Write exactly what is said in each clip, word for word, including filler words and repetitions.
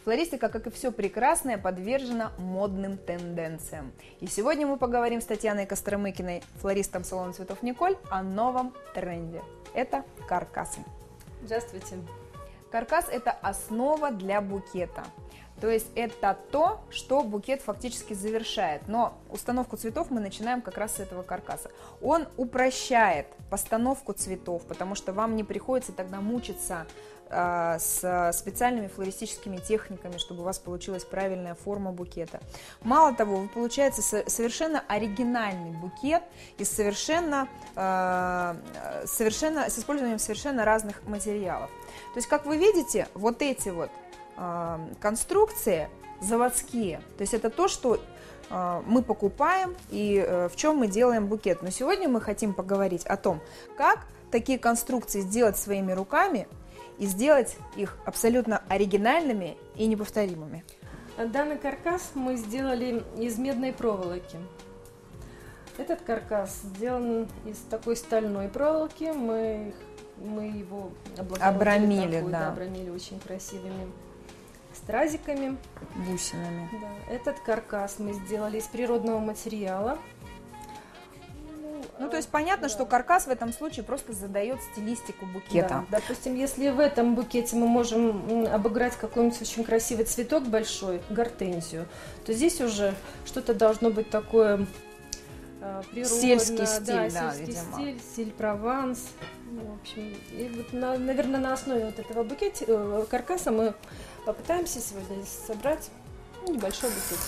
Флористика, как и все прекрасное, подвержена модным тенденциям. И сегодня мы поговорим с Татьяной Костромыкиной, флористом салона цветов Николь, о новом тренде. Это каркасы. Здравствуйте. Каркас – это основа для букета. То есть это то, что букет фактически завершает. Но установку цветов мы начинаем как раз с этого каркаса. Он упрощает постановку цветов, потому что вам не приходится тогда мучиться э, с специальными флористическими техниками, чтобы у вас получилась правильная форма букета. Мало того, вы получаете совершенно оригинальный букет из совершенно, э, совершенно, с использованием совершенно разных материалов. То есть, как вы видите, вот эти вот конструкции заводские, то есть это то, что э, мы покупаем и э, в чем мы делаем букет. Но сегодня мы хотим поговорить о том, как такие конструкции сделать своими руками и сделать их абсолютно оригинальными и неповторимыми. Данный каркас мы сделали из медной проволоки. Этот каркас сделан из такой стальной проволоки. Мы, мы его обрамили, такой, да. Да, обрамили очень красивыми стразиками, бусинами. Да. Этот каркас мы сделали из природного материала. Ну, ну то есть понятно, да. что каркас в этом случае просто задает стилистику букета. Да. Допустим, если в этом букете мы можем обыграть какой-нибудь очень красивый цветок большой, гортензию, то здесь уже что-то должно быть такое природное. Сельский стиль, да, да, сельский видимо. стиль, стиль Прованс. Ну, в общем, и вот, на, наверное, на основе вот этого букета, э, каркаса мы попытаемся сегодня собрать небольшой букет.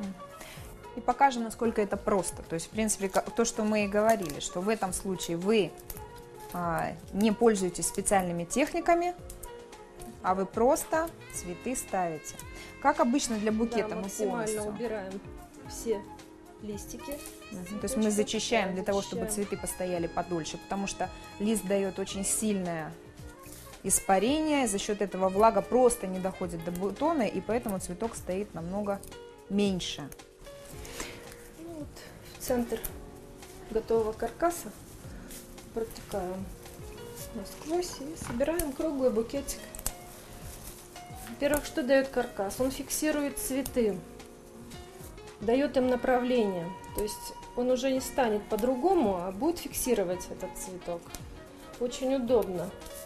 И покажем, насколько это просто. То есть, в принципе, то, что мы и говорили, что в этом случае вы а, не пользуетесь специальными техниками, а вы просто цветы ставите. Как обычно для букета, да, мы максимально полностью убираем все листики. Угу. То есть мы зачищаем да, для того, чтобы цветы постояли подольше, потому что лист дает очень сильное испарение, за счет этого влага просто не доходит до бутона, и поэтому цветок стоит намного меньше. Ну, вот в центр готового каркаса протыкаем насквозь и собираем круглый букетик. Во-первых, что дает каркас? Он фиксирует цветы, дает им направление, то есть он уже не станет по-другому, а будет фиксировать этот цветок. Очень удобно.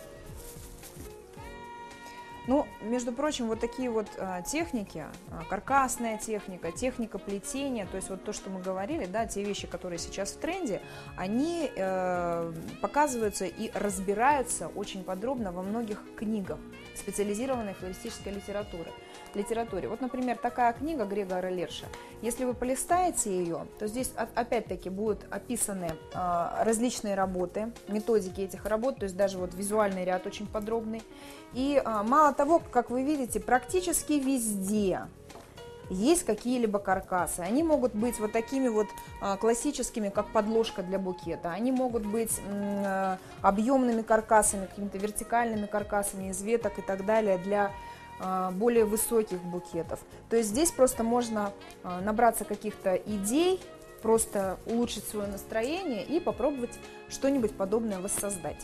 Ну, между прочим, вот такие вот э, техники, э, каркасная техника, техника плетения, то есть вот то, что мы говорили, да, те вещи, которые сейчас в тренде, они э, показываются и разбираются очень подробно во многих книгах специализированной флористической литературы. литературе. Вот, например, такая книга Грегора Лерша. Если вы полистаете ее, то здесь опять-таки будут описаны э, различные работы, методики этих работ, то есть даже вот визуальный ряд очень подробный. И э, мало того, как вы видите, практически везде есть какие-либо каркасы. Они могут быть вот такими вот э, классическими, как подложка для букета. Они могут быть э, объемными каркасами, какими-то вертикальными каркасами из веток и так далее для более высоких букетов. То есть здесь просто можно набраться каких-то идей, просто улучшить свое настроение и попробовать что-нибудь подобное воссоздать.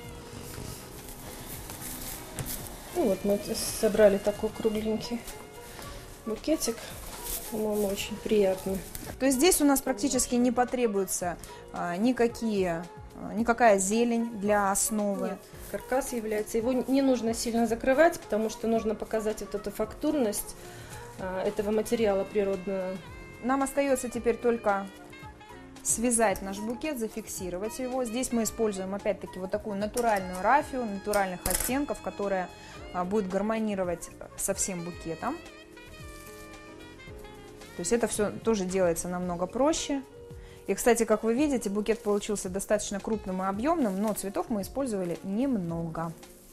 Ну вот мы собрали такой кругленький букетик, по-моему, очень приятный. То есть здесь у нас практически не потребуется никакие, никакая зелень для основы. Нет. Каркас является, его не нужно сильно закрывать, потому что нужно показать вот эту фактурность а, этого материала природного. Нам остается теперь только связать наш букет, зафиксировать его. Здесь мы используем опять-таки вот такую натуральную рафию, натуральных оттенков, которая а, будет гармонировать со всем букетом. То есть это все тоже делается намного проще. И, кстати, как вы видите, букет получился достаточно крупным и объемным, но цветов мы использовали немного.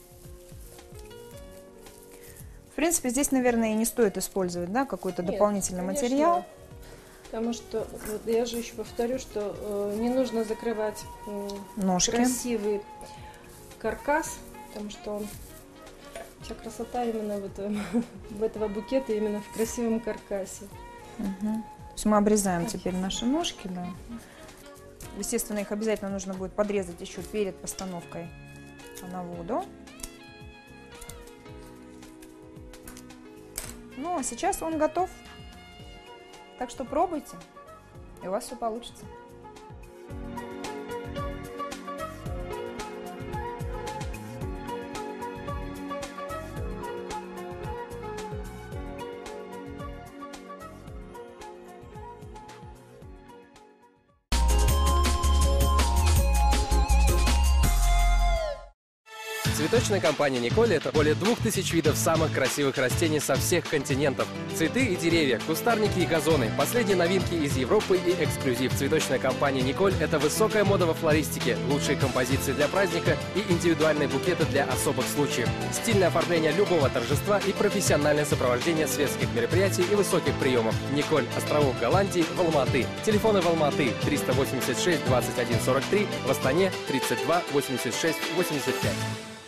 В принципе, здесь, наверное, и не стоит использовать, да, какой-то дополнительный конечно, материал. Потому что, вот, я же еще повторю, что э, не нужно закрывать э, ножки. Красивый каркас, потому что он, вся красота именно в этом, в этого букета, именно в красивом каркасе. Угу. То есть мы обрезаем теперь наши ножки, да. Естественно, их обязательно нужно будет подрезать еще перед постановкой на воду. Ну, а сейчас он готов. Так что пробуйте, и у вас все получится. Цветочная компания «Николь» — это более двух тысяч видов самых красивых растений со всех континентов. Цветы и деревья, кустарники и газоны, последние новинки из Европы и эксклюзив. Цветочная компания «Николь» — это высокая мода во флористике, лучшие композиции для праздника и индивидуальные букеты для особых случаев. Стильное оформление любого торжества и профессиональное сопровождение светских мероприятий и высоких приемов. «Николь», островов Голландии, в Алма-Аты. Телефоны в Алма-Аты триста восемьдесят шесть двадцать один сорок три, в Астане тридцать два восемьдесят шесть восемьдесят пять.